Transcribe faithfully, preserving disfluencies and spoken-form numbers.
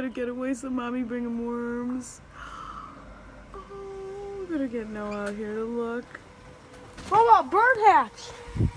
get away so mommy bring him worms. Oh, we better get Noah out here to look. What about bird hatch?